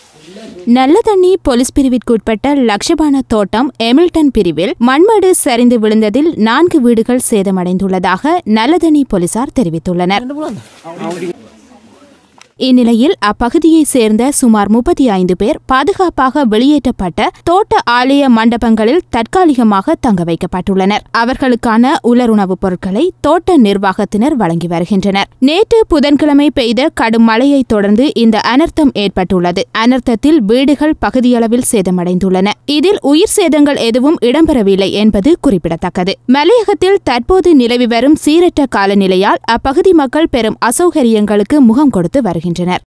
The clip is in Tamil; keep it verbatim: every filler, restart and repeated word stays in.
நல்லதண்ணி போலீஸ் பிரிவிற்குட்பட்ட லக்ஷபான தோட்டம் எமில்டன் பிரிவில் மண்மேடு சரிந்து விழுந்ததில் நான்கு வீடுகள் சேதமடைந்துள்ளதாக நல்லதண்ணி போலீசார் தெரிவித்துள்ளனர். இந்நிலையில் அப்பகுதியைச் சேர்ந்த சுமார் முப்பத்தி ஐந்து பேர் பாதுகாப்பாக வெளியேற்றப்பட்ட தோட்ட ஆலய மண்டபங்களில் தற்காலிகமாக தங்க வைக்கப்பட்டுள்ளனர். அவர்களுக்கான உலருணவுப் பொருட்களை தோட்ட நிர்வாகத்தினர் வழங்கி வருகின்றனர். நேற்று புதன்கிழமை பெய்த கடும் மழையைத் தொடர்ந்து இந்த அனர்த்தம் ஏற்பட்டுள்ளது. அனர்த்தத்தில் வீடுகள் பகுதியளவில் சேதமடைந்துள்ளன. இதில் உயிர் சேதங்கள் எதுவும் இடம்பெறவில்லை என்பது குறிப்பிடத்தக்கது. மலையகத்தில் தற்போது நிலவி வரும் சீரற்ற காலநிலையால் அப்பகுதி மக்கள் பெரும் அசௌகரியங்களுக்கு முகம் கொடுத்து வருகின்றனர்.